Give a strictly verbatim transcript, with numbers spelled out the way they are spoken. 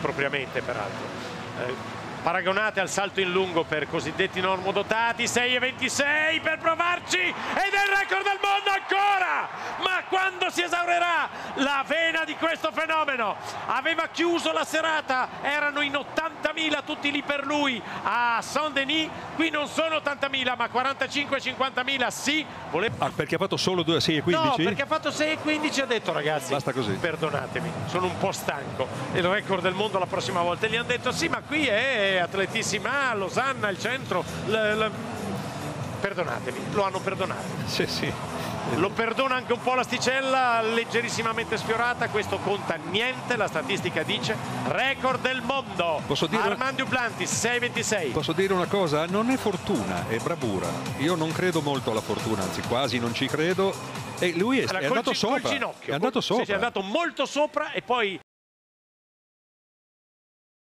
impropriamente peraltro. Eh, paragonate al salto in lungo per cosiddetti normodotati, sei e ventisei per provarci, ed è il record del mondo ancora! Ma quando si esaurirà la vena di questo fenomeno? Aveva chiuso la serata, erano in ottantamila tutti lì per lui a Saint-Denis, qui non sono ottantamila ma quarantacinque cinquantamila, sì. Voleva... Ah, perché ha fatto solo due, sei e quindici? No, perché ha fatto sei e quindici, ha detto ragazzi, basta così, perdonatemi, sono un po' stanco, il record del mondo la prossima volta. E gli hanno detto sì, ma qui è atletissima, Losanna, il centro, l, l... perdonatemi, lo hanno perdonato. Sì, sì. Lo perdona anche un po' l'asticella leggerissimamente sfiorata, questo conta niente, la statistica dice record del mondo. Posso dire... Armand Duplantis sei e ventisei. Posso dire una cosa? Non è fortuna, è bravura. Io non credo molto alla fortuna, anzi quasi non ci credo. E lui è, allora, è andato sopra. Col ginocchio, è andato col... sopra. Sì, sì, è andato molto sopra e poi